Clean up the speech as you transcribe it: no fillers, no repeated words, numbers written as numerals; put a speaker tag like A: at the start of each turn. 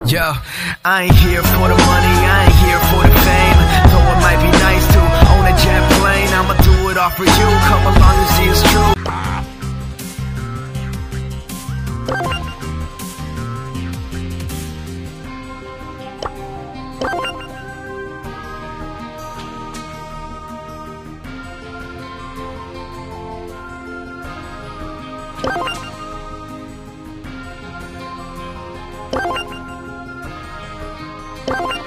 A: Yo, I ain't here for the money, I ain't here for the fame. Though it might be nice to own a jet plane, I'ma do it all for you, come along and see it's true.
B: You